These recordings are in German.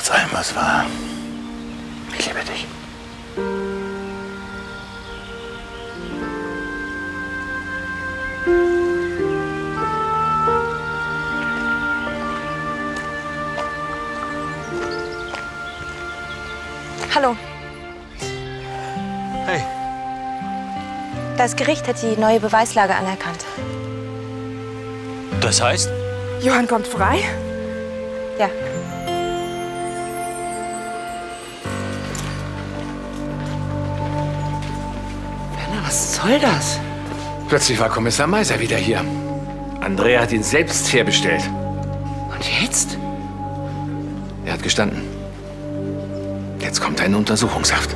sein, was war. Ich liebe dich. Hallo. Hey. Das Gericht hat die neue Beweislage anerkannt. Das heißt? Johann kommt frei? Ja. Werner, was soll das? Plötzlich war Kommissar Meiser wieder hier. Andrea hat ihn selbst herbestellt. Und jetzt? Er hat gestanden. Jetzt kommt eine Untersuchungshaft.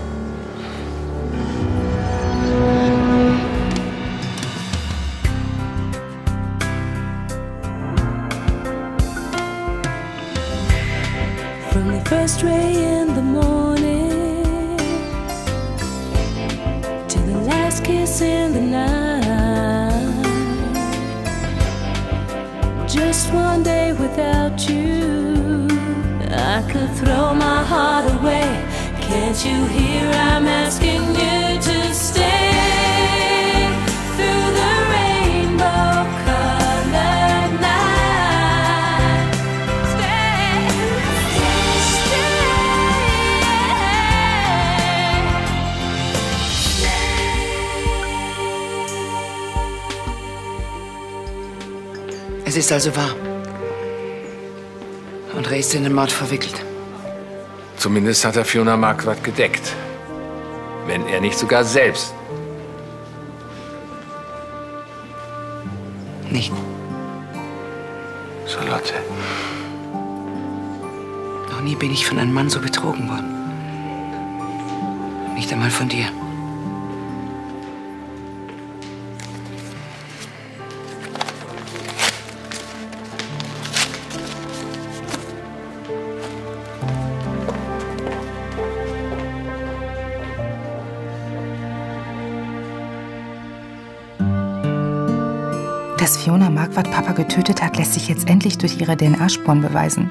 From the first ray in the morning to the last kiss in the night, just one day without you, I could throw my heart away. Can't you hear I'm asking you to stay through the rainbow colored night? Stay, stay. Es ist also wahr. André ist in den Mord verwickelt. Zumindest hat er Fiona Marquardt gedeckt. Wenn er nicht sogar selbst. Nicht. Charlotte. Noch nie bin ich von einem Mann so betrogen worden. Nicht einmal von dir. Dass Fiona Marquardt Papa getötet hat, lässt sich jetzt endlich durch ihre DNA-Spuren beweisen.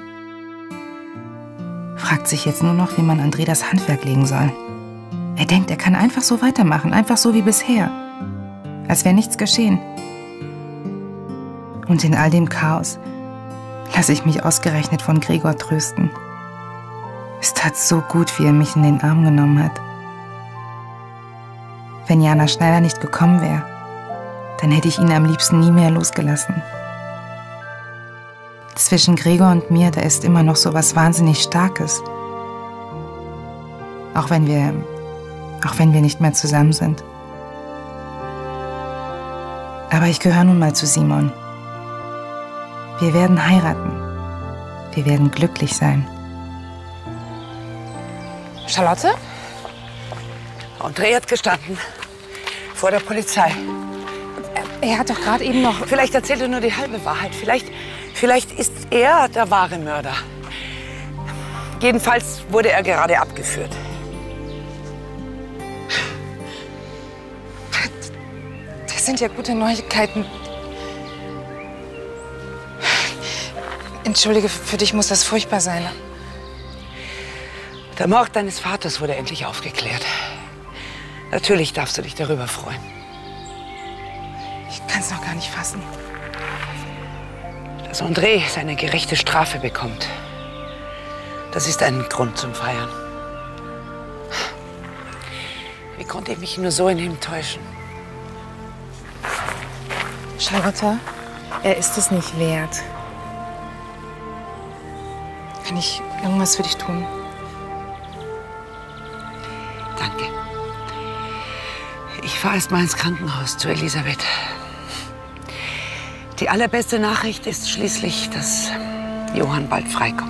Fragt sich jetzt nur noch, wie man André das Handwerk legen soll. Er denkt, er kann einfach so weitermachen, einfach so wie bisher. Als wäre nichts geschehen. Und in all dem Chaos lasse ich mich ausgerechnet von Gregor trösten. Es tat so gut, wie er mich in den Arm genommen hat. Wenn Jana Schneider nicht gekommen wäre, dann hätte ich ihn am liebsten nie mehr losgelassen. Zwischen Gregor und mir, da ist immer noch so was wahnsinnig Starkes. Auch wenn wir nicht mehr zusammen sind. Aber ich gehöre nun mal zu Simon. Wir werden heiraten. Wir werden glücklich sein. Charlotte? André hat gestanden. Vor der Polizei. Er hat doch gerade eben noch... Vielleicht erzählt er nur die halbe Wahrheit. Vielleicht ist er der wahre Mörder. Jedenfalls wurde er gerade abgeführt. Das sind ja gute Neuigkeiten. Entschuldige, für dich muss das furchtbar sein. Der Mord deines Vaters wurde endlich aufgeklärt. Natürlich darfst du dich darüber freuen. Ich kann es noch gar nicht fassen. Dass André seine gerechte Strafe bekommt, das ist ein Grund zum Feiern. Wie konnte ich mich nur so in ihm täuschen? Charlotte, er ist es nicht wert. Kann ich irgendwas für dich tun? Danke. Ich fahre erst mal ins Krankenhaus zu Elisabeth. Die allerbeste Nachricht ist schließlich, dass Johann bald freikommt.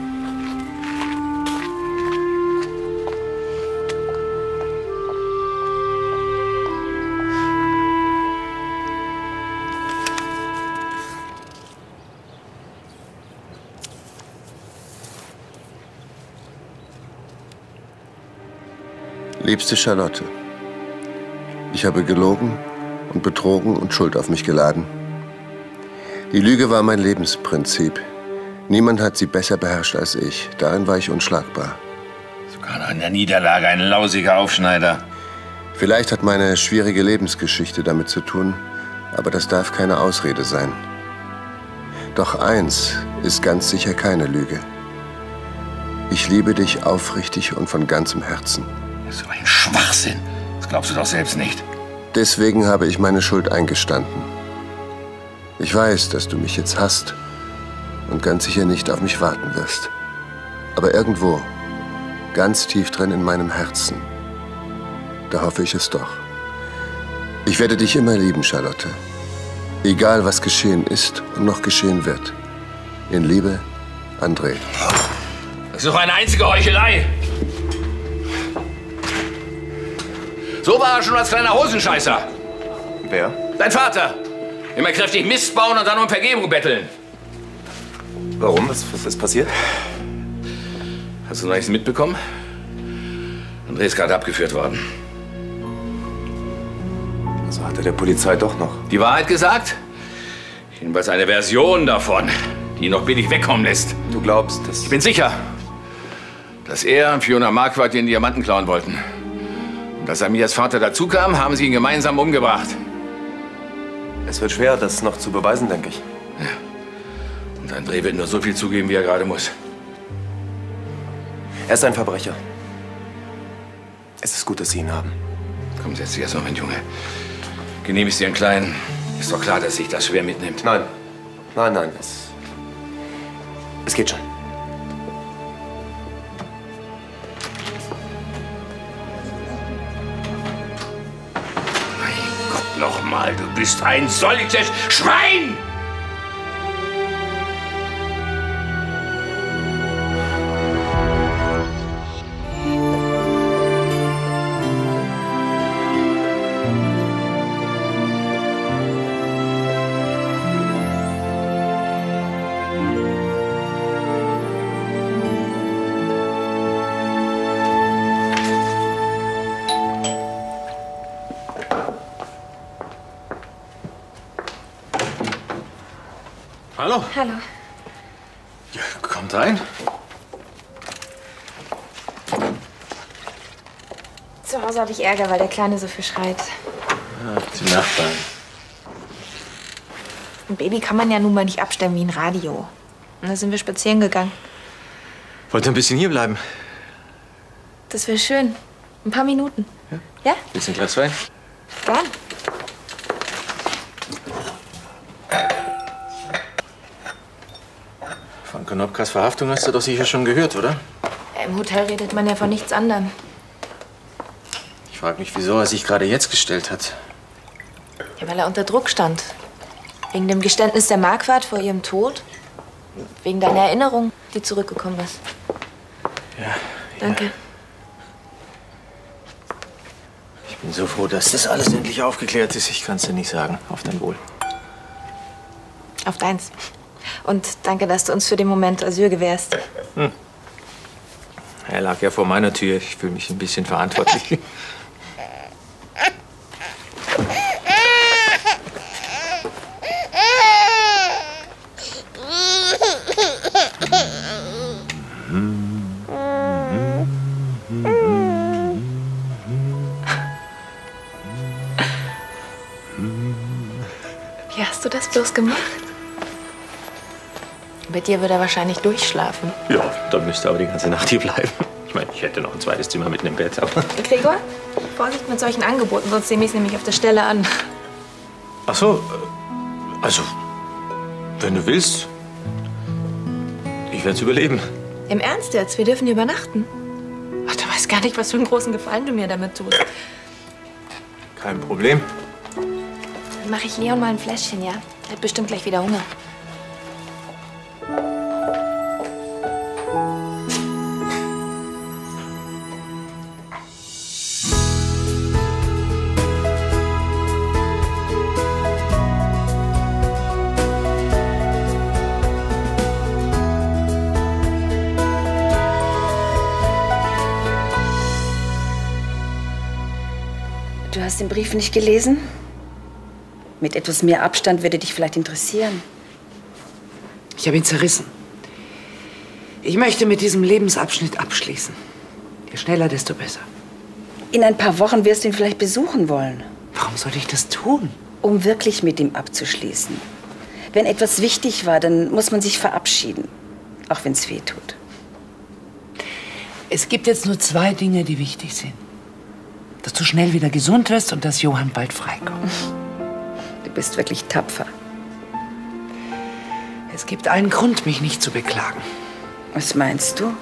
Liebste Charlotte, ich habe gelogen und betrogen und Schuld auf mich geladen. Die Lüge war mein Lebensprinzip. Niemand hat sie besser beherrscht als ich. Darin war ich unschlagbar. Sogar noch in der Niederlage ein lausiger Aufschneider. Vielleicht hat meine schwierige Lebensgeschichte damit zu tun, aber das darf keine Ausrede sein. Doch eins ist ganz sicher keine Lüge. Ich liebe dich aufrichtig und von ganzem Herzen. So ein Schwachsinn. Das glaubst du doch selbst nicht. Deswegen habe ich meine Schuld eingestanden. Ich weiß, dass du mich jetzt hasst und ganz sicher nicht auf mich warten wirst. Aber irgendwo, ganz tief drin in meinem Herzen, da hoffe ich es doch. Ich werde dich immer lieben, Charlotte. Egal, was geschehen ist und noch geschehen wird. In Liebe, André. Das ist doch eine einzige Heuchelei. So war er schon als kleiner Hosenscheißer. Wer? Dein Vater. Immer kräftig Mist bauen und dann um Vergebung betteln. Warum? Was ist passiert? Hast du noch nichts mitbekommen? André ist gerade abgeführt worden. Also hat er der Polizei doch noch. Die Wahrheit gesagt? Jedenfalls eine Version davon, die ihn noch billig wegkommen lässt. Du glaubst, dass... Ich bin sicher, dass er und Fiona Marquardt den Diamanten klauen wollten. Und als Amiyas Vater dazukam, haben sie ihn gemeinsam umgebracht. Es wird schwer, das noch zu beweisen, denke ich. Ja. Und André wird nur so viel zugeben, wie er gerade muss. Er ist ein Verbrecher. Es ist gut, dass Sie ihn haben. Komm, setz dich erst mal, mein Junge. Genehmigst dir einen Kleinen. Ist doch klar, dass sich das schwer mitnimmt. Nein. Nein. Es geht schon. Mein Gott, nochmal, du bist ein solches Schwein! Hallo. Hallo. Ja, kommt rein. Zu Hause habe ich Ärger, weil der Kleine so viel schreit. Ja, die Nachbarn. Ein Baby kann man ja nun mal nicht abstellen wie ein Radio. Und da sind wir spazieren gegangen. Wollt ihr ein bisschen hier bleiben? Das wäre schön. Ein paar Minuten. Ja? Ja? Bisschen Glas Wein? Gern. Von Konopkas Verhaftung hast du doch sicher schon gehört, oder? Im Hotel redet man ja von nichts anderem. Ich frage mich, wieso er sich gerade jetzt gestellt hat. Ja, weil er unter Druck stand. Wegen dem Geständnis der Marquardt vor ihrem Tod. Wegen deiner Erinnerung, die zurückgekommen ist. Ja. Danke. Ich bin so froh, dass das alles endlich aufgeklärt ist. Ich kann es dir nicht sagen. Auf dein Wohl. Auf deins. Und danke, dass du uns für den Moment Asyl gewährst. Er lag ja vor meiner Tür. Ich fühle mich ein bisschen verantwortlich. Wie hast du das bloß gemacht? Bei dir würde er wahrscheinlich durchschlafen. Ja, dann müsste er aber die ganze Nacht hier bleiben. Ich meine, ich hätte noch ein zweites Zimmer mitten im Bett, aber... Gregor, Vorsicht mit solchen Angeboten, sonst nehme ich es nämlich auf der Stelle an. Ach so, also, wenn du willst, ich werde es überleben. Im Ernst jetzt? Wir dürfen hier übernachten. Ach, du weißt gar nicht, was für einen großen Gefallen du mir damit tust. Kein Problem. Dann mache ich Leon mal ein Fläschchen, ja? Er hat bestimmt gleich wieder Hunger. Du hast den Brief nicht gelesen? Mit etwas mehr Abstand würde dich vielleicht interessieren. Ich habe ihn zerrissen. Ich möchte mit diesem Lebensabschnitt abschließen. Je schneller, desto besser. In ein paar Wochen wirst du ihn vielleicht besuchen wollen. Warum soll ich das tun? Um wirklich mit ihm abzuschließen. Wenn etwas wichtig war, dann muss man sich verabschieden. Auch wenn es weh tut. Es gibt jetzt nur 2 Dinge, die wichtig sind. Dass du schnell wieder gesund wirst und dass Johann bald freikommt. Du bist wirklich tapfer. Es gibt einen Grund, mich nicht zu beklagen. Was meinst du?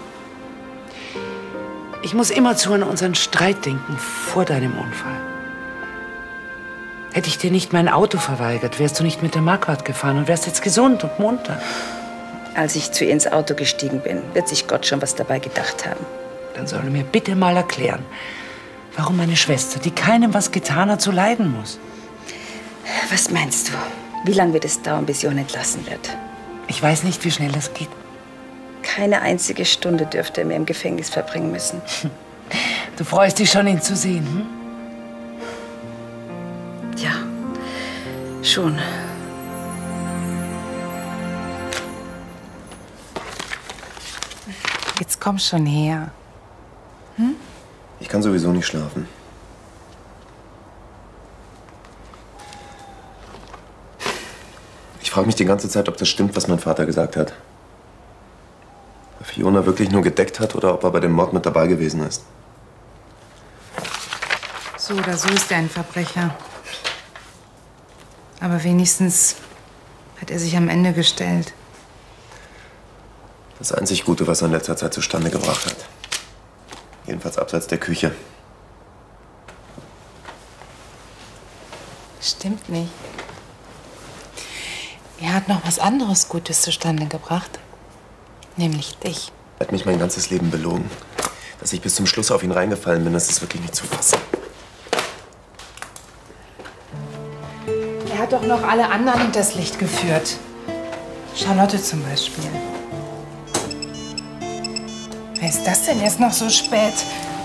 Ich muss immerzu an unseren Streit denken vor deinem Unfall. Hätte ich dir nicht mein Auto verweigert, wärst du nicht mit der Marquardt gefahren und wärst jetzt gesund und munter. Als ich zu ihr ins Auto gestiegen bin, wird sich Gott schon was dabei gedacht haben. Dann soll er mir bitte mal erklären, warum meine Schwester, die keinem was getan hat, so leiden muss. Was meinst du? Wie lange wird es dauern, bis Johann entlassen wird? Ich weiß nicht, wie schnell das geht. Keine einzige Stunde dürfte er mehr im Gefängnis verbringen müssen. Du freust dich schon, ihn zu sehen, hm? Ja, schon. Jetzt komm schon her. Hm? Ich kann sowieso nicht schlafen. Ich frage mich die ganze Zeit, ob das stimmt, was mein Vater gesagt hat. Ob Fiona wirklich nur gedeckt hat oder ob er bei dem Mord mit dabei gewesen ist. So oder so ist er ein Verbrecher. Aber wenigstens hat er sich am Ende gestellt. Das einzig Gute, was er in letzter Zeit zustande gebracht hat. Jedenfalls abseits der Küche. Stimmt nicht. Er hat noch was anderes Gutes zustande gebracht. Nämlich dich. Er hat mich mein ganzes Leben belogen. Dass ich bis zum Schluss auf ihn reingefallen bin, das ist wirklich nicht zu fassen. Er hat doch noch alle anderen hinters Licht geführt. Charlotte zum Beispiel. Wer ist das denn jetzt noch so spät?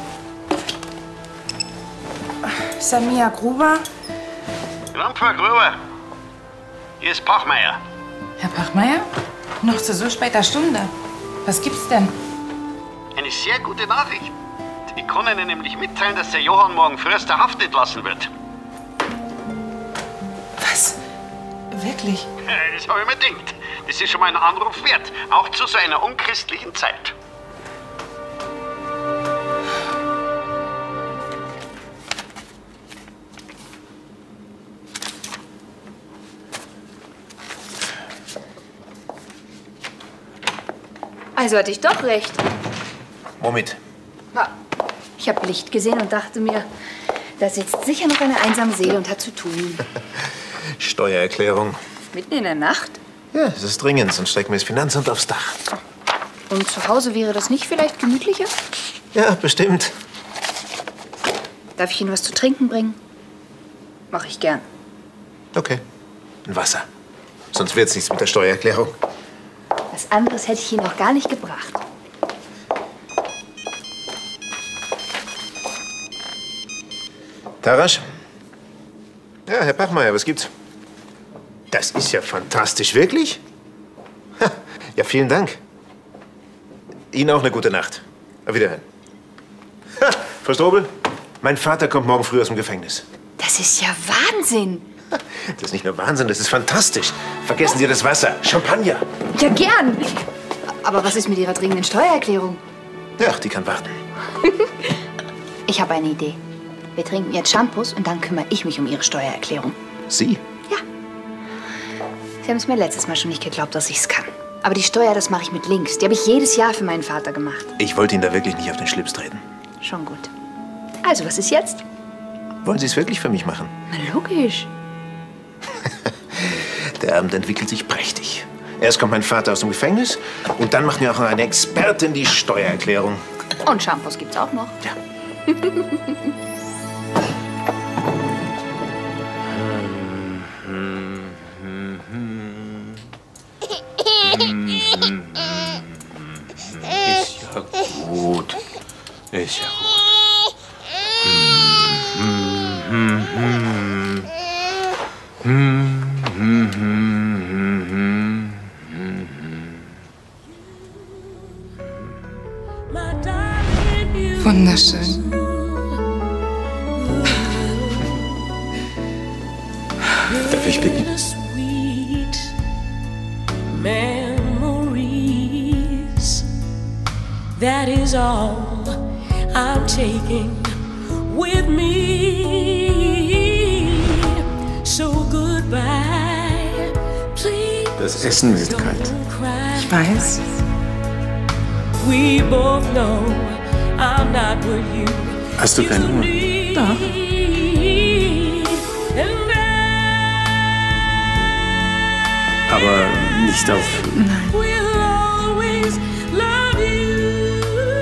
Samia Gruber? Frau Gruber, hier ist Pachmeier. Herr Pachmeier? Noch zu so später Stunde. Was gibt's denn? Eine sehr gute Nachricht. Ich kann Ihnen nämlich mitteilen, dass der Johann morgen früh aus der Haft entlassen wird. Was? Wirklich? Das habe ich mir gedacht. Das ist schon mal ein Anruf wert, auch zu so einer unchristlichen Zeit. Also hatte ich doch recht. Womit? Ich habe Licht gesehen und dachte mir, da sitzt sicher noch eine einsame Seele und hat zu tun. Steuererklärung. Mitten in der Nacht? Ja, es ist dringend, sonst stecken wir das Finanzamt aufs Dach. Und zu Hause wäre das nicht vielleicht gemütlicher? Ja, bestimmt. Darf ich Ihnen was zu trinken bringen? Mache ich gern. Okay. Ein Wasser. Sonst wird's nichts mit der Steuererklärung. Was anderes hätte ich Ihnen auch gar nicht gebracht. Tarasch? Ja, Herr Pachmeier, was gibt's? Das ist ja fantastisch, wirklich? Ha, ja, vielen Dank. Ihnen auch eine gute Nacht. Auf Wiederhören. Ha, Frau Strobel, mein Vater kommt morgen früh aus dem Gefängnis. Das ist ja Wahnsinn. Das ist nicht nur Wahnsinn, das ist fantastisch. Vergessen Sie das Wasser. Champagner. Ja, gern. Aber was ist mit Ihrer dringenden Steuererklärung? Ja, die kann warten. Ich habe eine Idee. Wir trinken jetzt Shampoos und dann kümmere ich mich um Ihre Steuererklärung. Sie? Ja. Sie haben es mir letztes Mal schon nicht geglaubt, dass ich es kann. Aber die Steuer, das mache ich mit links. Die habe ich jedes Jahr für meinen Vater gemacht. Ich wollte Ihnen da wirklich nicht auf den Schlips treten. Schon gut. Also, was ist jetzt? Wollen Sie es wirklich für mich machen? Na, logisch. Der Abend entwickelt sich prächtig. Erst kommt mein Vater aus dem Gefängnis und dann macht mir auch eine Expertin die Steuererklärung. Und Shampoos gibt's auch noch. Ja. Ist ja gut. Ist ja gut. Wunderschön. Darf ich bitten? Memories, that is all I'm taking with me. So goodbye, please. Das Essen wird kalt. Ich weiß. We both know I'm not what you Hast du keinen Hunger? Doch. Aber nicht auf... Nein. We'll always love you.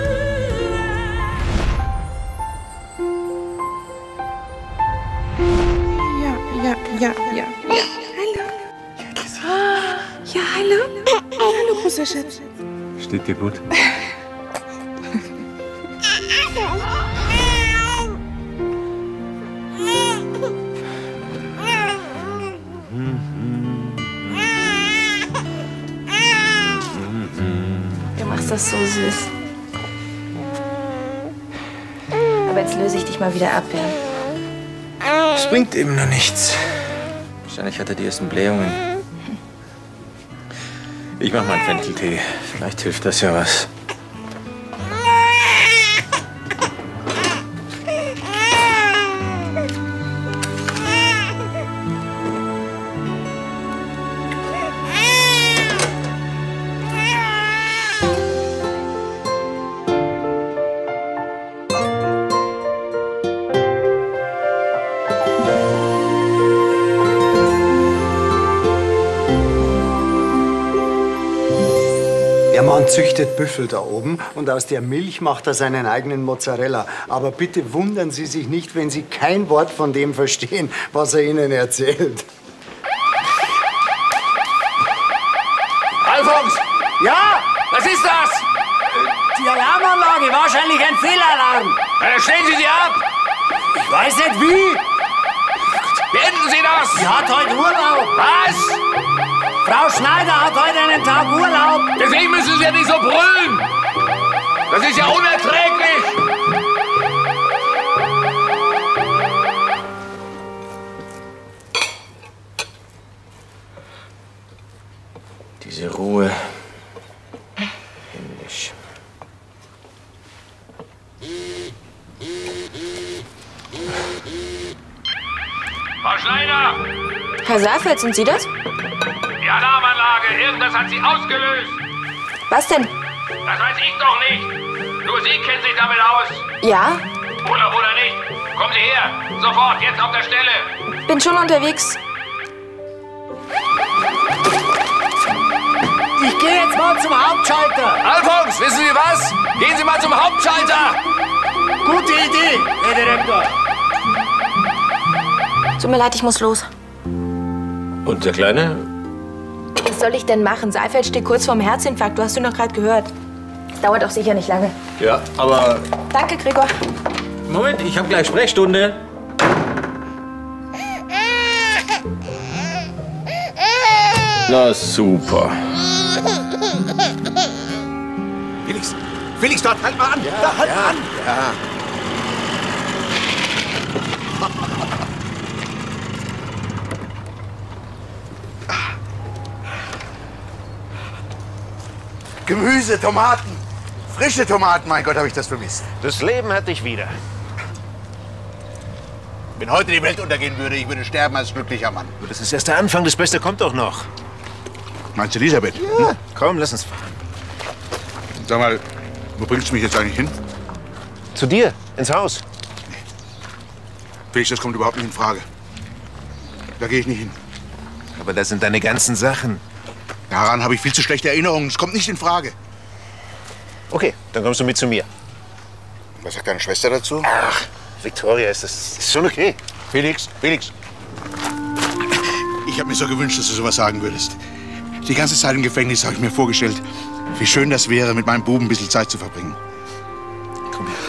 Ja. Hallo. Ja, hallo. Hallo, großer Schatz. Steht dir gut? Du machst das so süß. Aber jetzt löse ich dich mal wieder ab, ja? Es bringt eben noch nichts. Wahrscheinlich hat er die ersten Blähungen. Ich mach mal einen Fencheltee. Vielleicht hilft das ja was. Der Mann züchtet Büffel da oben und aus der Milch macht er seinen eigenen Mozzarella. Aber bitte wundern Sie sich nicht, wenn Sie kein Wort von dem verstehen, was er Ihnen erzählt. Alfons! Ja? Was ist das? Die Alarmanlage, wahrscheinlich ein Fehlalarm. Na, dann stellen Sie sie ab! Ich weiß nicht wie. Beenden Sie das! Sie hat heute Urlaub. Was? Frau Schneider hat heute einen Tag Urlaub. Deswegen müssen Sie ja nicht so brüllen! Das ist ja unerträglich! Diese Ruhe. Himmlisch. Frau Schneider! Herr Saalfeld, sind Sie das? Die Alarmanlage, irgendwas hat sie ausgelöst. Was denn? Das weiß ich doch nicht. Nur Sie kennen sich damit aus. Ja? Urlaub oder nicht? Kommen Sie her. Sofort, jetzt auf der Stelle. Bin schon unterwegs. Ich gehe jetzt mal zum Hauptschalter. Alfons, wissen Sie was? Gehen Sie mal zum Hauptschalter. Gute Idee, Herr Direktor. Tut mir leid, ich muss los. Und der Kleine? Was soll ich denn machen? Saalfeld steht kurz vorm Herzinfarkt. Du hast ihn doch gerade gehört. Das dauert doch sicher nicht lange. Ja, aber... Danke, Gregor. Moment, ich habe gleich Sprechstunde. Na super. Felix, dort, halt mal an! Da, halt mal an! Ja. Gemüse, Tomaten. Frische Tomaten, mein Gott, habe ich das vermisst. Das Leben hat dich wieder. Wenn heute die Welt untergehen würde, ich würde sterben als glücklicher Mann. Das ist erst der Anfang, das Beste kommt doch noch. Meinst du Elisabeth? Ja. Komm, lass uns fahren. Sag mal, wo bringst du mich jetzt eigentlich hin? Zu dir, ins Haus. Felix, das kommt überhaupt nicht in Frage. Da gehe ich nicht hin. Aber das sind deine ganzen Sachen. Daran habe ich viel zu schlechte Erinnerungen. Es kommt nicht in Frage. Okay, dann kommst du mit zu mir. Was sagt deine Schwester dazu? Ach, Victoria, ist schon okay. Felix, ich habe mir so gewünscht, dass du sowas sagen würdest. Die ganze Zeit im Gefängnis habe ich mir vorgestellt, wie schön das wäre, mit meinem Buben ein bisschen Zeit zu verbringen. Komm her.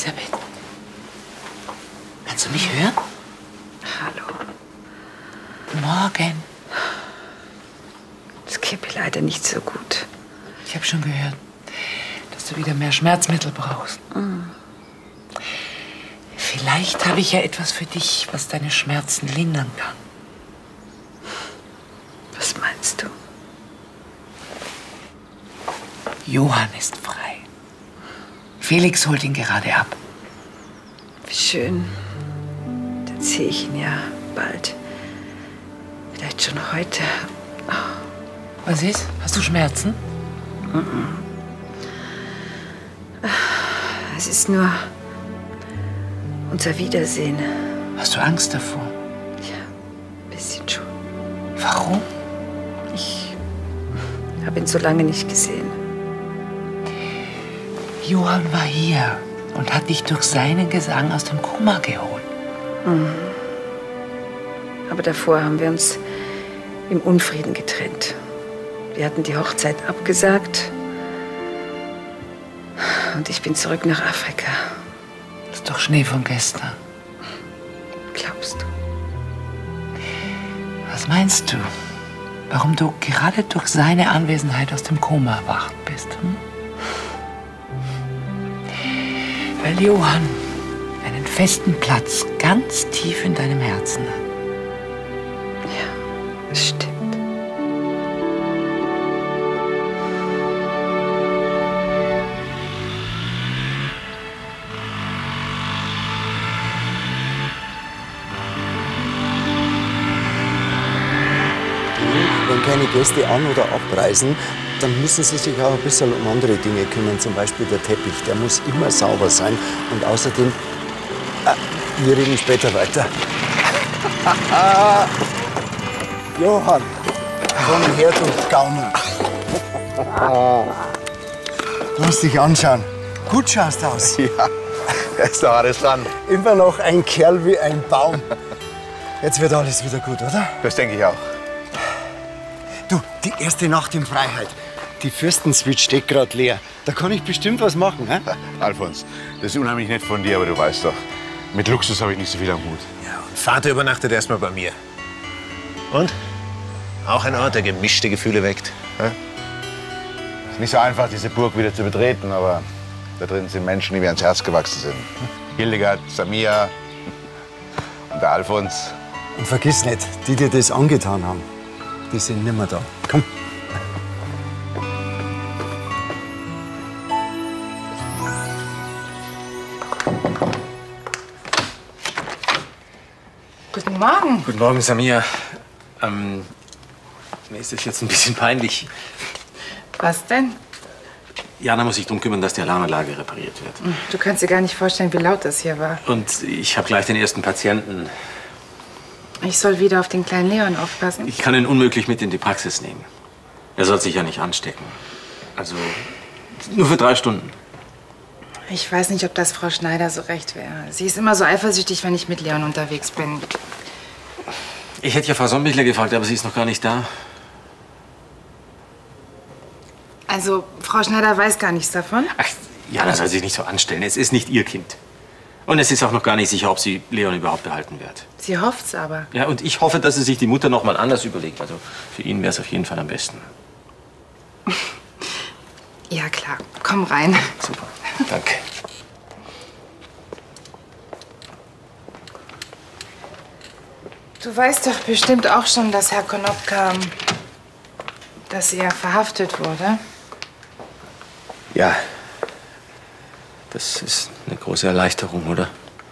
Elisabeth, kannst du mich hören? Hallo. Morgen. Es geht mir leider nicht so gut. Ich habe schon gehört, dass du wieder mehr Schmerzmittel brauchst. Vielleicht habe ich ja etwas für dich, was deine Schmerzen lindern kann. Was meinst du? Johann ist frei. Felix holt ihn gerade ab. Wie schön. Dann sehe ich ihn ja bald. Vielleicht schon heute. Was ist? Hast du Schmerzen? Es ist nur unser Wiedersehen. Hast du Angst davor? Ja, ein bisschen schon. Warum? Ich habe ihn so lange nicht gesehen. Johann war hier und hat dich durch seinen Gesang aus dem Koma geholt. Aber davor haben wir uns im Unfrieden getrennt. Wir hatten die Hochzeit abgesagt. Und ich bin zurück nach Afrika. Das ist doch Schnee von gestern. Glaubst du? Was meinst du? Warum du gerade durch seine Anwesenheit aus dem Koma erwacht bist? Weil Johann einen festen Platz ganz tief in deinem Herzen hat. Ja, das stimmt. Wenn keine Gäste an- oder abreisen, dann müssen Sie sich auch ein bisschen um andere Dinge kümmern. Zum Beispiel der Teppich, der muss immer sauber sein. Und außerdem, wir reden später weiter. Johann, komm her, du Gauner. Du musst dich anschauen. Gut schaust du aus. Ja, ist doch alles dran. Immer noch ein Kerl wie ein Baum. Jetzt wird alles wieder gut, oder? Das denke ich auch. Du, die erste Nacht in Freiheit. Die Fürstensuite steht gerade leer. Da kann ich bestimmt was machen, hä? Alfons, das ist unheimlich nett von dir, aber du weißt doch, mit Luxus habe ich nicht so viel am Hut. Ja, und Vater übernachtet erstmal bei mir. Und? Auch ein Ort, der gemischte Gefühle weckt. Es ist nicht so einfach, diese Burg wieder zu betreten, aber da drin sind Menschen, die mir ans Herz gewachsen sind. Hildegard, Samia und der Alfons. Und vergiss nicht, die dir das angetan haben, die sind nimmer da. Komm. Guten Morgen. Guten Morgen, Samia. Mir ist das jetzt ein bisschen peinlich. Was denn? Jana muss sich darum kümmern, dass die Alarmanlage repariert wird. Du kannst dir gar nicht vorstellen, wie laut das hier war. Und ich habe gleich den ersten Patienten. Ich soll wieder auf den kleinen Leon aufpassen. Ich kann ihn unmöglich mit in die Praxis nehmen. Er soll sich ja nicht anstecken. Also nur für 3 Stunden. Ich weiß nicht, ob das Frau Schneider so recht wäre. Sie ist immer so eifersüchtig, wenn ich mit Leon unterwegs bin. Ich hätte ja Frau Sombichler gefragt, aber sie ist noch gar nicht da. Also, Frau Schneider weiß gar nichts davon? Ach, Jana soll sich nicht so anstellen. Es ist nicht ihr Kind. Und es ist auch noch gar nicht sicher, ob sie Leon überhaupt behalten wird. Sie hofft's aber. Ja, und ich hoffe, dass sie sich die Mutter noch mal anders überlegt. Also für ihn wäre es auf jeden Fall am besten. Ja, klar. Komm rein. Super. Danke. Du weißt doch bestimmt auch schon, dass Herr Konopka, dass er verhaftet wurde. Ja. Das ist eine große Erleichterung, oder?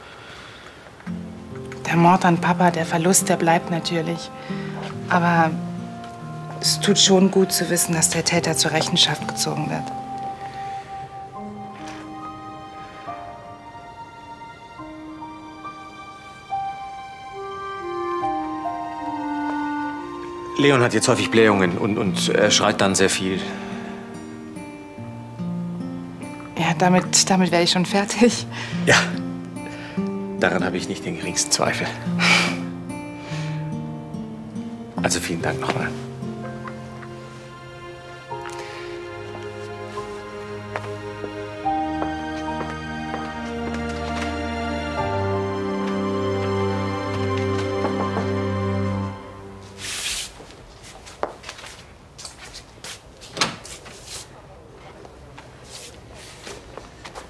Der Mord an Papa, der Verlust, der bleibt natürlich. Aber es tut schon gut zu wissen, dass der Täter zur Rechenschaft gezogen wird. Leon hat jetzt häufig Blähungen und er schreit dann sehr viel. Ja, damit wäre ich schon fertig. Ja, daran habe ich nicht den geringsten Zweifel. Also vielen Dank nochmal.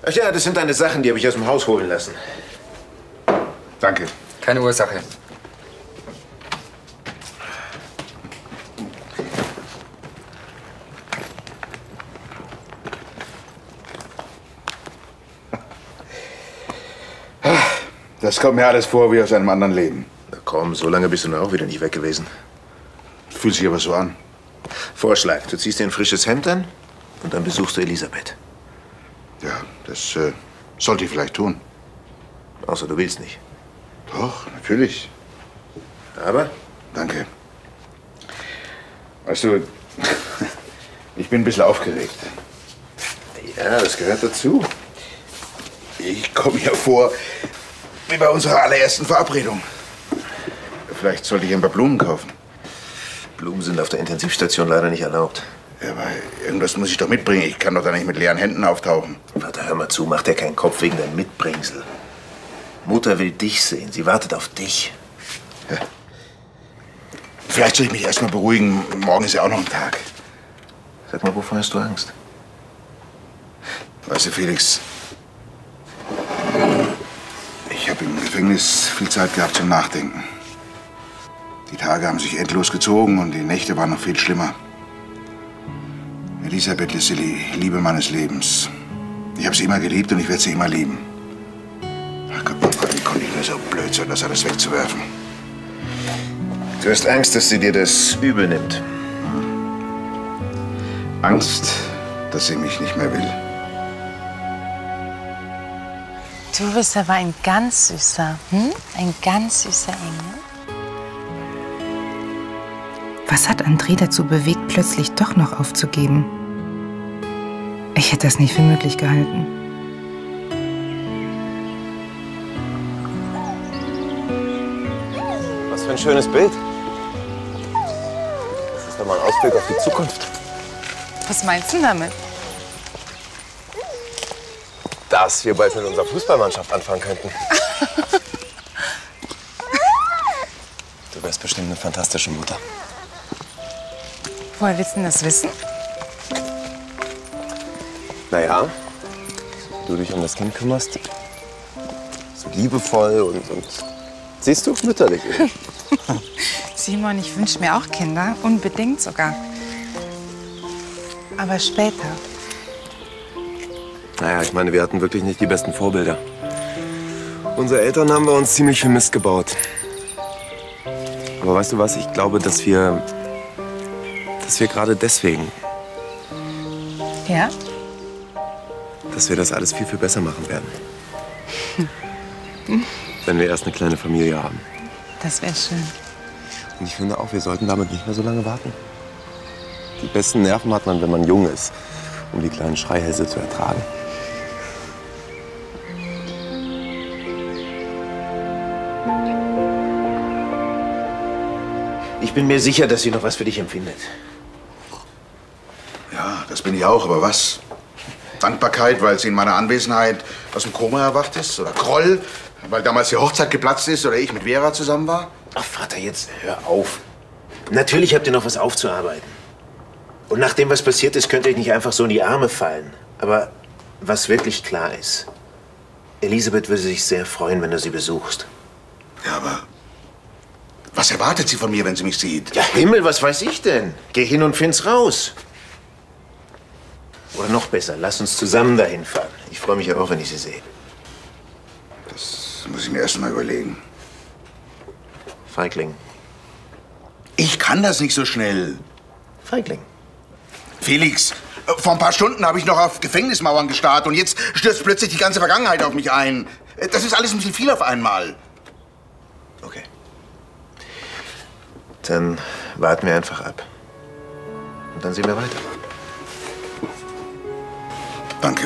Ach ja, das sind deine Sachen, die habe ich aus dem Haus holen lassen. Danke. Keine Ursache. Das kommt mir alles vor wie aus einem anderen Leben. Na komm, so lange bist du noch auch wieder nicht weg gewesen. Fühlt sich aber so an. Vorschlag, du ziehst dir ein frisches Hemd an und dann besuchst du Elisabeth. Ja, das sollte ich vielleicht tun. Außer du willst nicht. Doch, natürlich. Aber? Danke. Weißt du, ich bin ein bisschen aufgeregt. Ja, das gehört dazu. Ich komme mir vor wie bei unserer allerersten Verabredung. Vielleicht sollte ich ein paar Blumen kaufen. Blumen sind auf der Intensivstation leider nicht erlaubt. Ja, aber irgendwas muss ich doch mitbringen. Ich kann doch da nicht mit leeren Händen auftauchen. Vater, hör mal zu, mach dir keinen Kopf wegen deinem Mitbringsel. Mutter will dich sehen, sie wartet auf dich. Ja. Vielleicht soll ich mich erst mal beruhigen. Morgen ist ja auch noch ein Tag. Sag mal, wovor hast du Angst? Weißt du, Felix, ich habe im Gefängnis viel Zeit gehabt zum Nachdenken. Die Tage haben sich endlos gezogen und die Nächte waren noch viel schlimmer. Elisabeth ist die Liebe meines Lebens. Ich habe sie immer geliebt und ich werde sie immer lieben. Ach Gott, wie konnte ich nur so blöd sein, das alles wegzuwerfen? Du hast Angst, dass sie dir das übel nimmt. Angst, dass sie mich nicht mehr will. Du bist aber ein ganz süßer, Ein ganz süßer Engel. Was hat André dazu bewegt, plötzlich doch noch aufzugeben? Ich hätte das nicht für möglich gehalten. Was für ein schönes Bild. Das ist doch mal ein Ausblick auf die Zukunft. Was meinst du damit? Dass wir bald mit unserer Fußballmannschaft anfangen könnten. Du wärst bestimmt eine fantastische Mutter. Woher willst du denn das wissen? Naja, du dich um das Kind kümmerst. So liebevoll und siehst du, mütterlich. Simon, ich wünsche mir auch Kinder. Unbedingt sogar. Aber später. Naja, ich meine, wir hatten wirklich nicht die besten Vorbilder. Unsere Eltern haben bei uns ziemlich viel Mist gebaut. Aber weißt du was? Ich glaube, dass wir gerade deswegen, Ja? dass wir das alles viel, viel besser machen werden. Wenn wir erst eine kleine Familie haben. Das wäre schön. Und ich finde auch, wir sollten damit nicht mehr so lange warten. Die besten Nerven hat man, wenn man jung ist, um die kleinen Schreihälse zu ertragen. Ich bin mir sicher, dass sie noch was für dich empfindet. Ja, das bin ich auch, aber was? Dankbarkeit, weil sie in meiner Anwesenheit aus dem Koma erwacht ist? Oder Groll, weil damals die Hochzeit geplatzt ist oder ich mit Vera zusammen war? Ach, Vater, jetzt hör auf. Natürlich habt ihr noch was aufzuarbeiten. Und nach dem, was passiert ist, könnt ihr euch nicht einfach so in die Arme fallen. Aber was wirklich klar ist, Elisabeth würde sich sehr freuen, wenn du sie besuchst. Ja, aber was erwartet sie von mir, wenn sie mich sieht? Ja, Himmel, was weiß ich denn? Geh hin und find's raus. Oder noch besser, lass uns zusammen dahin fahren. Ich freue mich ja auch, wenn ich sie sehe. Das muss ich mir erst mal überlegen. Feigling. Ich kann das nicht so schnell. Feigling. Felix, vor ein paar Stunden habe ich noch auf Gefängnismauern gestarrt und jetzt stürzt plötzlich die ganze Vergangenheit auf mich ein. Das ist alles ein bisschen viel auf einmal. Okay. Dann warten wir einfach ab. Und dann sehen wir weiter. Danke.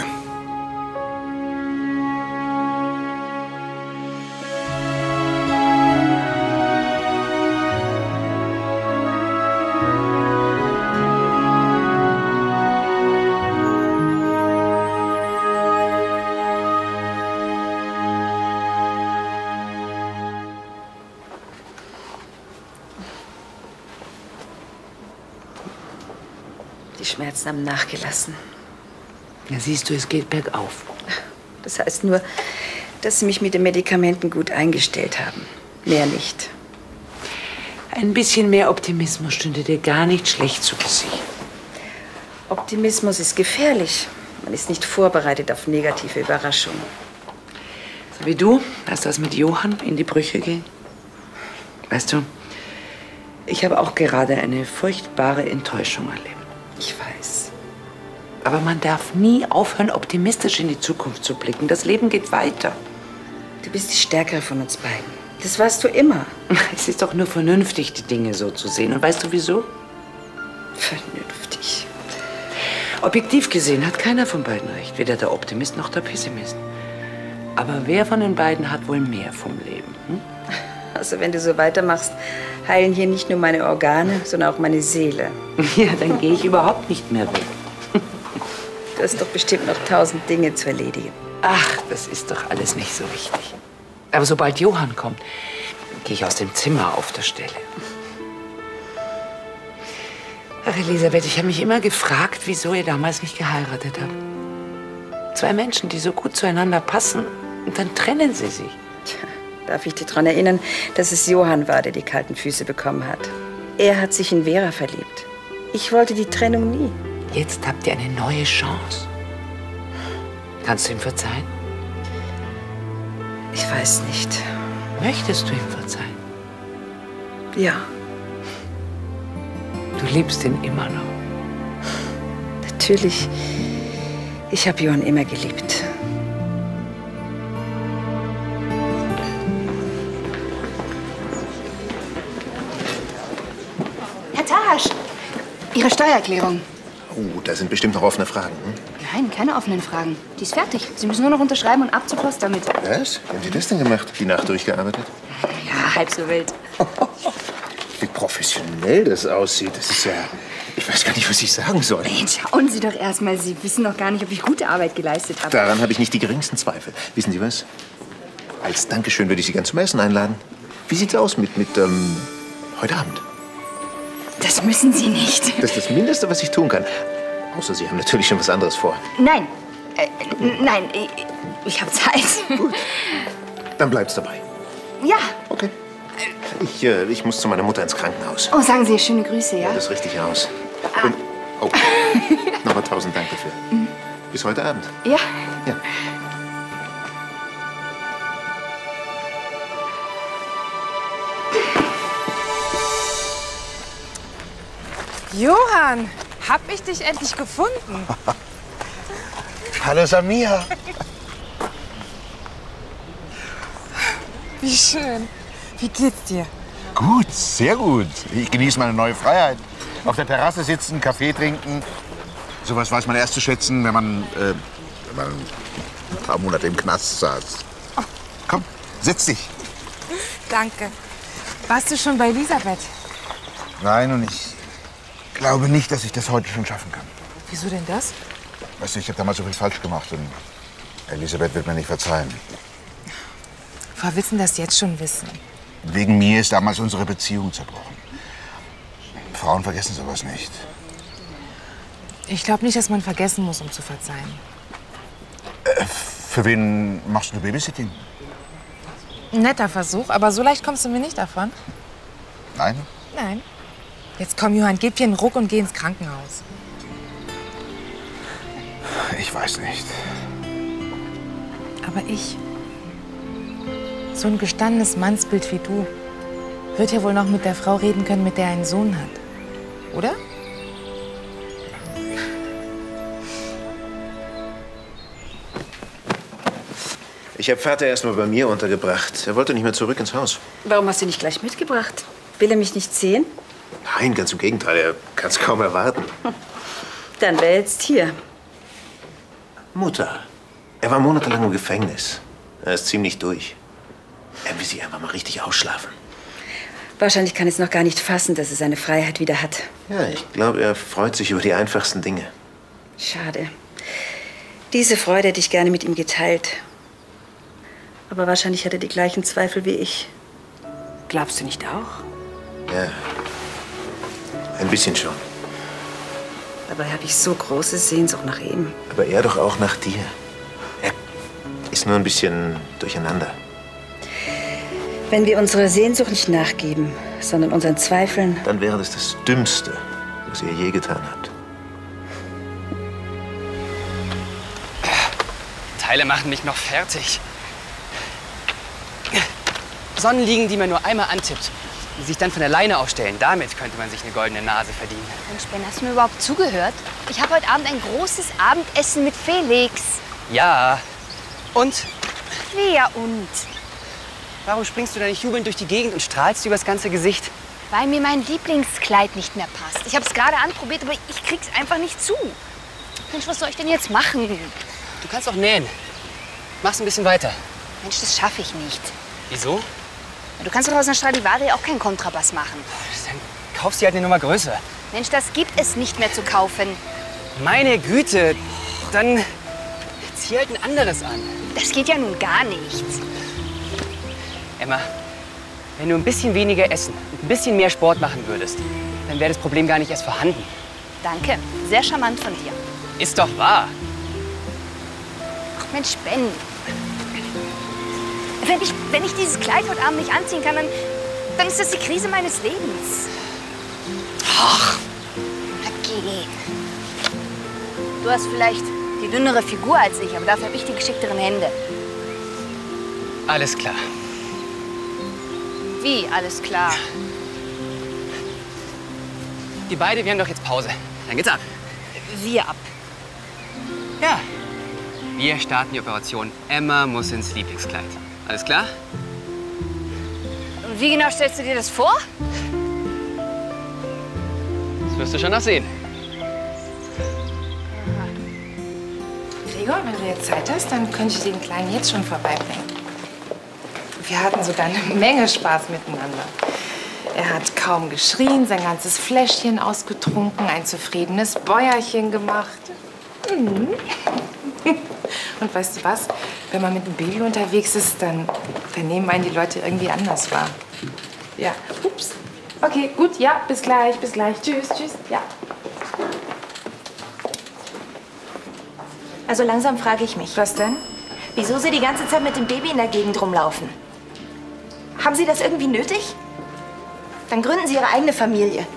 Die Schmerzen haben nachgelassen. Ja, siehst du, es geht bergauf. Das heißt nur, dass Sie mich mit den Medikamenten gut eingestellt haben. Mehr nicht. Ein bisschen mehr Optimismus stünde dir gar nicht schlecht zu Gesicht. Optimismus ist gefährlich. Man ist nicht vorbereitet auf negative Überraschungen. So wie du, als das mit Johann in die Brüche ging. Weißt du, ich habe auch gerade eine furchtbare Enttäuschung erlebt. Ich weiß. Aber man darf nie aufhören, optimistisch in die Zukunft zu blicken. Das Leben geht weiter. Du bist die Stärkere von uns beiden. Das warst du immer. Es ist doch nur vernünftig, die Dinge so zu sehen. Und weißt du wieso? Vernünftig. Objektiv gesehen hat keiner von beiden recht. Weder der Optimist noch der Pessimist. Aber wer von den beiden hat wohl mehr vom Leben? Hm? Also wenn du so weitermachst, heilen hier nicht nur meine Organe, sondern auch meine Seele. Ja, dann gehe ich überhaupt nicht mehr weg. Du hast doch bestimmt noch 1000 Dinge zu erledigen. Ach, das ist doch alles nicht so wichtig. Aber sobald Johann kommt, gehe ich aus dem Zimmer auf der Stelle. Ach, Elisabeth, ich habe mich immer gefragt, wieso ihr damals nicht geheiratet habt. 2 Menschen, die so gut zueinander passen, und dann trennen sie sich. Tja, darf ich dich daran erinnern, dass es Johann war, der die kalten Füße bekommen hat. Er hat sich in Vera verliebt. Ich wollte die Trennung nie. Jetzt habt ihr eine neue Chance. Kannst du ihm verzeihen? Ich weiß nicht. Möchtest du ihm verzeihen? Ja. Du liebst ihn immer noch. Natürlich. Ich habe Johann immer geliebt. Herr Tarasch, Ihre Steuererklärung. Oh, da sind bestimmt noch offene Fragen. Hm? Nein, keine offenen Fragen. Die ist fertig. Sie müssen nur noch unterschreiben und ab zur Post damit. Was? Wie haben Sie das denn gemacht? Die Nacht durchgearbeitet? Ja, halb so wild. Wie professionell das aussieht. Das ist ja... Ich weiß gar nicht, was ich sagen soll. Schauen Sie doch erst mal. Sie wissen noch gar nicht, ob ich gute Arbeit geleistet habe. Daran habe ich nicht die geringsten Zweifel. Wissen Sie was? Als Dankeschön würde ich Sie gern zum Essen einladen. Wie sieht's aus mit heute Abend? Das müssen Sie nicht. Das ist das Mindeste, was ich tun kann. Außer Sie haben natürlich schon was anderes vor. Nein. Nein, ich habe Zeit. Gut. Dann bleib's dabei. Ja. Okay. Ich muss zu meiner Mutter ins Krankenhaus. Oh, sagen Sie schöne Grüße, ja? Ja, das ist richtig aus. Und, oh, nochmal 1000 Dank dafür. Bis heute Abend. Ja. Ja. Johann, hab ich dich endlich gefunden? Hallo Samia. Wie schön. Wie geht's dir? Gut, sehr gut. Ich genieße meine neue Freiheit. Auf der Terrasse sitzen, Kaffee trinken. Sowas weiß man erst zu schätzen, wenn man ein paar Monate im Knast saß. Komm, setz dich. Danke. Warst du schon bei Elisabeth? Nein, und ich glaube nicht, dass ich das heute schon schaffen kann. Wieso denn das? Weißt du, ich habe damals so viel falsch gemacht und Elisabeth wird mir nicht verzeihen. Woher wissen das jetzt schon wissen? Wegen mir ist damals unsere Beziehung zerbrochen. Frauen vergessen sowas nicht. Ich glaube nicht, dass man vergessen muss, um zu verzeihen. Für wen machst du Babysitting? Ein netter Versuch, aber so leicht kommst du mir nicht davon. Nein? Nein. Jetzt komm, Johann, gib dir einen Ruck und geh ins Krankenhaus. Ich weiß nicht. Aber ich, so ein gestandenes Mannsbild wie du, wird ja wohl noch mit der Frau reden können, mit der er einen Sohn hat. Oder? Ich habe Vater erst mal bei mir untergebracht. Er wollte nicht mehr zurück ins Haus. Warum hast du ihn nicht gleich mitgebracht? Will er mich nicht sehen? Nein, ganz im Gegenteil. Er kann es kaum erwarten. Dann wäre er jetzt hier. Mutter, er war monatelang im Gefängnis. Er ist ziemlich durch. Er will sich einfach mal richtig ausschlafen. Wahrscheinlich kann es noch gar nicht fassen, dass er seine Freiheit wieder hat. Ja, ich glaube, er freut sich über die einfachsten Dinge. Schade. Diese Freude hätte ich gerne mit ihm geteilt. Aber wahrscheinlich hat er die gleichen Zweifel wie ich. Glaubst du nicht auch? Ja, ein bisschen schon. Dabei habe ich so große Sehnsucht nach ihm. Aber er doch auch nach dir. ist nur ein bisschen durcheinander. Wenn wir unserer Sehnsucht nicht nachgeben, sondern unseren Zweifeln, dann wäre das das Dümmste, was ihr je getan habt. Teile machen mich noch fertig. Sonnenliegen, die man nur einmal antippt, die sich dann von alleine aufstellen. Damit könnte man sich eine goldene Nase verdienen. Mensch, Ben, hast du mir überhaupt zugehört? Ich habe heute Abend ein großes Abendessen mit Felix. Ja. Und? Wie ja und? Warum springst du da nicht jubelnd durch die Gegend und strahlst übers ganze Gesicht? Weil mir mein Lieblingskleid nicht mehr passt. Ich habe es gerade anprobiert, aber ich krieg's einfach nicht zu. Mensch, was soll ich denn jetzt machen? Du kannst auch nähen. Mach's ein bisschen weiter. Mensch, das schaffe ich nicht. Wieso? Du kannst doch aus einer Stradivari auch keinen Kontrabass machen. Dann kaufst du halt eine Nummer größer. Mensch, das gibt es nicht mehr zu kaufen. Meine Güte, dann zieh halt ein anderes an. Das geht ja nun gar nicht. Emma, wenn du ein bisschen weniger essen und ein bisschen mehr Sport machen würdest, dann wäre das Problem gar nicht erst vorhanden. Danke, sehr charmant von dir. Ist doch wahr. Ach Mensch, Ben. Wenn ich dieses Kleid heute Abend nicht anziehen kann, dann ist das die Krise meines Lebens. Ach. Okay. Du hast vielleicht die dünnere Figur als ich, aber dafür habe ich die geschickteren Hände. Alles klar. Wie, alles klar? Die beiden, wir haben doch jetzt Pause. Dann geht's ab. Wir ab. Ja. Wir starten die Operation. Emma muss ins Lieblingskleid. Alles klar? Und wie genau stellst du dir das vor? Das wirst du schon noch sehen. Gregor, wenn du jetzt Zeit hast, dann könnte ich den Kleinen jetzt schon vorbeibringen. Wir hatten sogar eine Menge Spaß miteinander. Er hat kaum geschrien, sein ganzes Fläschchen ausgetrunken, ein zufriedenes Bäuerchen gemacht. Mhm. Und weißt du was? Wenn man mit dem Baby unterwegs ist, dann nehmen einen die Leute irgendwie anders wahr. Ja, ups. Okay, gut, ja, bis gleich, bis gleich. Tschüss, tschüss, ja. Also langsam frage ich mich. Was denn? Wieso Sie die ganze Zeit mit dem Baby in der Gegend rumlaufen? Haben Sie das irgendwie nötig? Dann gründen Sie Ihre eigene Familie.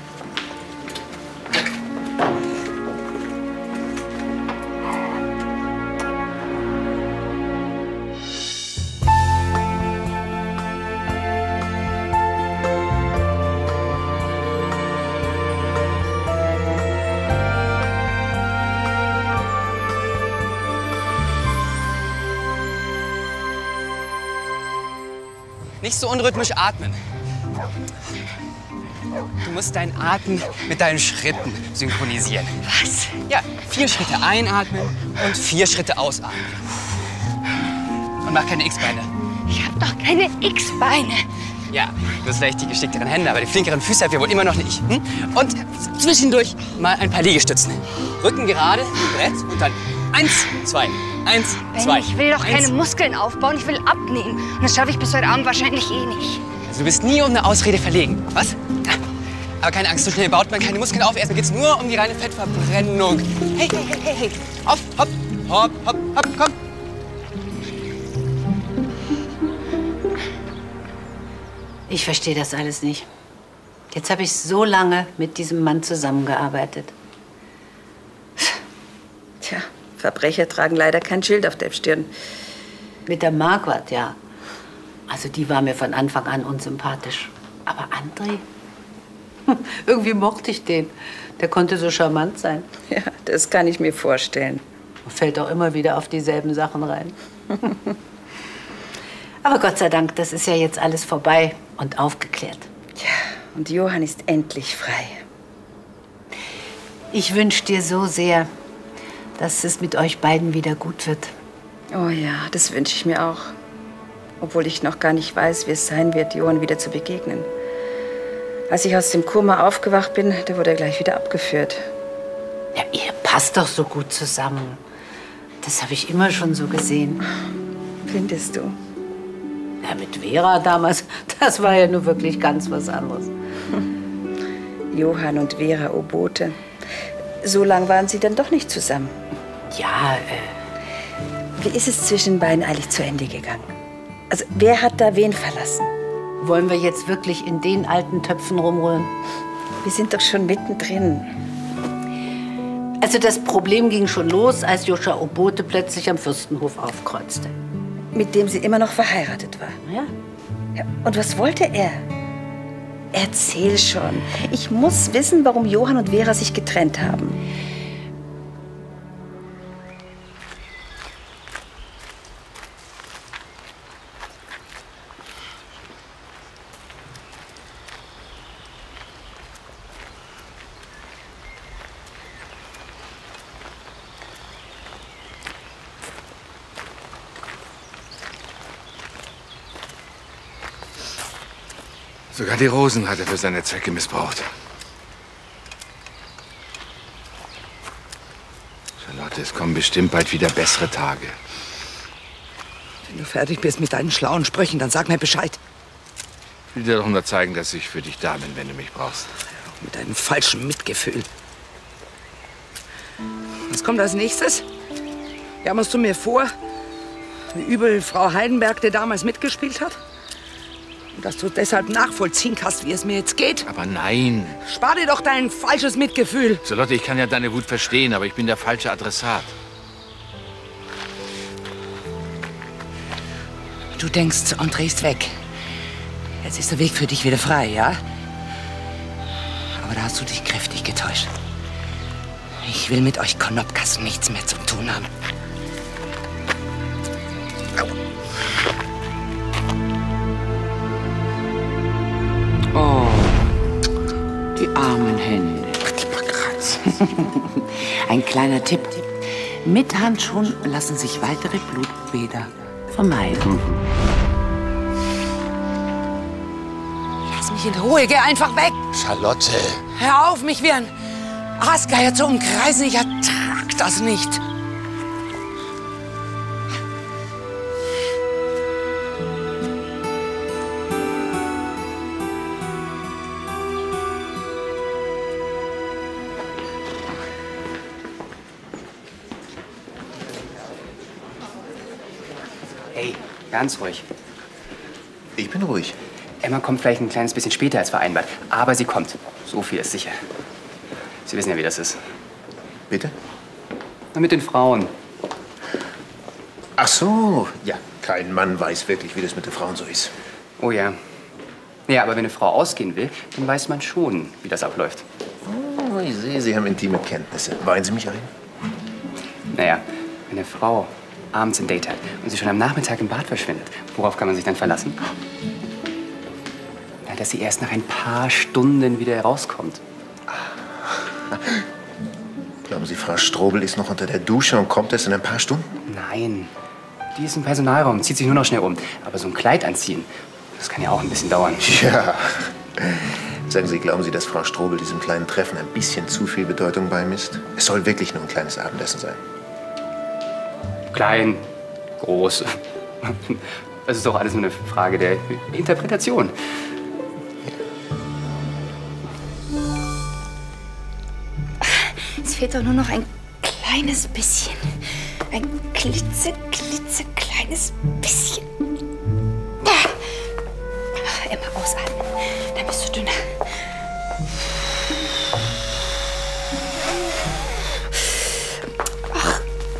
Nicht so unrhythmisch atmen. Du musst deinen Atem mit deinen Schritten synchronisieren. Was? Ja, 4 Schritte einatmen und 4 Schritte ausatmen. Und mach keine X-Beine. Ich hab doch keine X-Beine. Ja, du hast vielleicht die geschickteren Hände, aber die flinkeren Füße habt ihr wohl immer noch nicht. Hm? Und zwischendurch mal ein paar Liegestützen. Rücken gerade, Brett und dann 1, 2, 1, 2. Ich will doch keine Muskeln aufbauen, ich will abnehmen. Und das schaffe ich bis heute Abend wahrscheinlich eh nicht. Also du bist nie um eine Ausrede verlegen, was? Aber keine Angst, so schnell baut man keine Muskeln auf. Erstmal geht's nur um die reine Fettverbrennung. Hey, hey, hey, hey, hey. Auf, hopp, hopp, hopp, hopp, komm. Ich verstehe das alles nicht. Jetzt habe ich so lange mit diesem Mann zusammengearbeitet. Tja, Verbrecher tragen leider kein Schild auf der Stirn. Mit der Marquardt, ja. Also die war mir von Anfang an unsympathisch. Aber André? Irgendwie mochte ich den. Der konnte so charmant sein. Ja, das kann ich mir vorstellen. Fällt auch immer wieder auf dieselben Sachen rein. Aber Gott sei Dank, das ist ja jetzt alles vorbei und aufgeklärt. Ja, und Johann ist endlich frei. Ich wünsche dir so sehr, dass es mit euch beiden wieder gut wird. Oh ja, das wünsche ich mir auch. Obwohl ich noch gar nicht weiß, wie es sein wird, Johann wieder zu begegnen. Als ich aus dem Koma aufgewacht bin, da wurde er gleich wieder abgeführt. Ja, ihr passt doch so gut zusammen. Das habe ich immer schon so gesehen. Findest du? Ja, mit Vera damals, das war ja nur wirklich ganz was anderes. Johann und Vera Obote. So lang waren sie dann doch nicht zusammen. Ja, Wie ist es zwischen beiden eigentlich zu Ende gegangen? Also, wer hat da wen verlassen? Wollen wir jetzt wirklich in den alten Töpfen rumrühren? Wir sind doch schon mittendrin. Also das Problem ging schon los, als Joscha Obote plötzlich am Fürstenhof aufkreuzte. Mit dem sie immer noch verheiratet war. Ja. Ja, und was wollte er? Erzähl schon. Ich muss wissen, warum Johann und Vera sich getrennt haben. Sogar die Rosen hat er für seine Zwecke missbraucht. Charlotte, es kommen bestimmt bald wieder bessere Tage. Wenn du fertig bist mit deinen schlauen Sprüchen, dann sag mir Bescheid. Ich will dir doch nur zeigen, dass ich für dich da bin, wenn du mich brauchst. Mit deinem falschen Mitgefühl. Was kommt als nächstes? Jammerst du mir vor, wie übel Frau Heidenberg dir damals mitgespielt hat? Und dass du deshalb nachvollziehen kannst, wie es mir jetzt geht? Aber nein. Spar dir doch dein falsches Mitgefühl. Charlotte, ich kann ja deine Wut verstehen, aber ich bin der falsche Adressat. Du denkst und drehst weg. Jetzt ist der Weg für dich wieder frei, ja? Aber da hast du dich kräftig getäuscht. Ich will mit euch Konopkas nichts mehr zu tun haben. Oh, die armen Hände. Die Makratz. Ein kleiner Tipp. Mit Handschuhen lassen sich weitere Blutbäder vermeiden. Lass mich in Ruhe, geh einfach weg. Charlotte. Hör auf, mich wie ein Aasgeier zu umkreisen. Ich ertrag das nicht. Hey, ganz ruhig. Ich bin ruhig. Emma kommt vielleicht ein kleines bisschen später als vereinbart, aber sie kommt. So viel ist sicher. Sie wissen ja, wie das ist. Bitte? Na, mit den Frauen. Ach so, ja. Kein Mann weiß wirklich, wie das mit den Frauen so ist. Oh ja. Ja, aber wenn eine Frau ausgehen will, dann weiß man schon, wie das abläuft. Oh, ich sehe, Sie haben intime Kenntnisse. Weihen Sie mich ein? Naja, wenn eine Frau abends ein Date hat und sie schon am Nachmittag im Bad verschwindet, worauf kann man sich dann verlassen? Na, dass sie erst nach ein paar Stunden wieder herauskommt. Glauben Sie, Frau Strobel ist noch unter der Dusche und kommt erst in ein paar Stunden? Nein, die ist im Personalraum, zieht sich nur noch schnell um. Aber so ein Kleid anziehen, das kann ja auch ein bisschen dauern. Ja. Sagen Sie, glauben Sie, dass Frau Strobel diesem kleinen Treffen ein bisschen zu viel Bedeutung beimisst? Es soll wirklich nur ein kleines Abendessen sein. Klein, groß. Das ist doch alles nur eine Frage der Interpretation. Es fehlt doch nur noch ein kleines bisschen. Ein klitzekleines bisschen. Emma, ausatmen. Dann bist du dünner. Ach.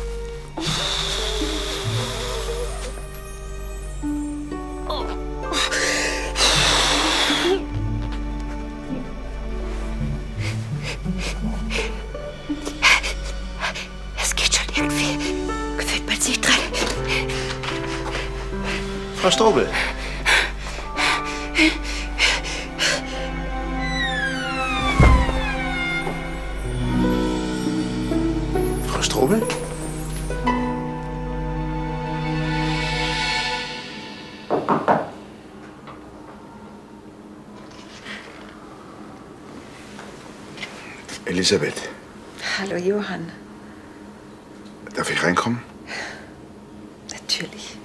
Es geht schon irgendwie. Gefühlt bald nicht dran. Frau Strobel. Frau Strobel? Elisabeth, Hallo, Johann. darf ich reinkommen? Natürlich.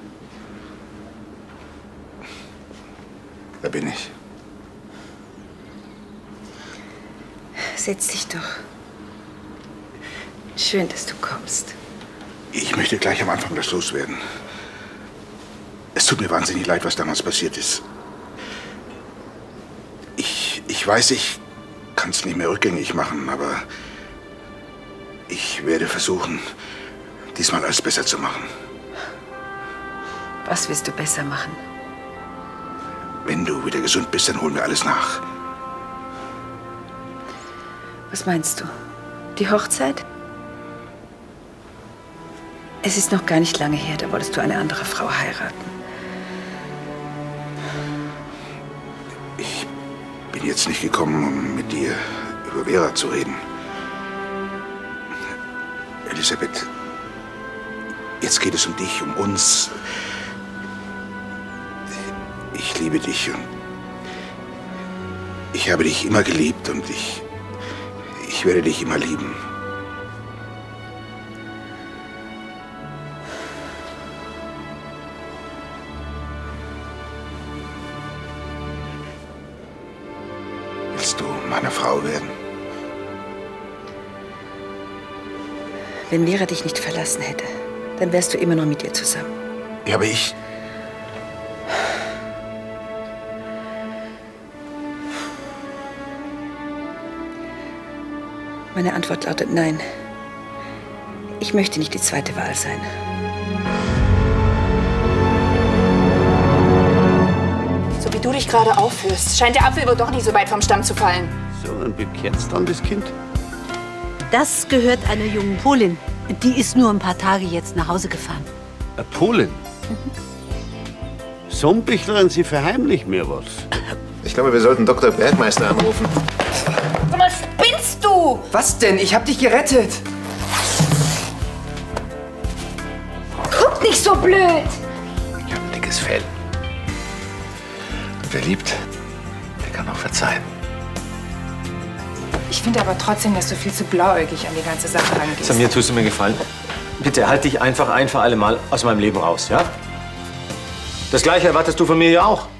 Da bin ich. Setz dich doch. Schön, dass du kommst. Ich möchte gleich am Anfang das loswerden. Es tut mir wahnsinnig leid, was damals passiert ist. Ich weiß, ich kann es nicht mehr rückgängig machen, aber ich werde versuchen, diesmal alles besser zu machen. Was willst du besser machen? Wenn du wieder gesund bist, dann holen wir alles nach. Was meinst du? Die Hochzeit? Es ist noch gar nicht lange her, da wolltest du eine andere Frau heiraten. Ich bin jetzt nicht gekommen, um mit dir über Vera zu reden. Elisabeth, jetzt geht es um dich, um uns. Ich liebe dich und ich habe dich immer geliebt und ich werde dich immer lieben. Willst du meine Frau werden? Wenn Vera dich nicht verlassen hätte, dann wärst du immer noch mit ihr zusammen. Ja, aber ich... Meine Antwort lautet nein. Ich möchte nicht die zweite Wahl sein. So wie du dich gerade aufführst, scheint der Apfel wohl doch nicht so weit vom Stamm zu fallen. So, dann bekehrt's dann das Kind. Das gehört einer jungen Polin. Die ist nur ein paar Tage jetzt nach Hause gefahren. Eine Polin? So ein Bichlein, Sie verheimlichen mir was. Ich glaube, wir sollten Dr. Bergmeister anrufen. Sag mal, spinnst du? Was denn? Ich hab dich gerettet. Guck nicht so blöd! Ich habe ein dickes Fell. Und wer liebt, der kann auch verzeihen. Ich finde aber trotzdem, dass du viel zu blauäugig an die ganze Sache rangehst. Samir, tust du mir gefallen? Bitte, halt dich einfach ein für alle Mal aus meinem Leben raus, ja? Das Gleiche erwartest du von mir ja auch.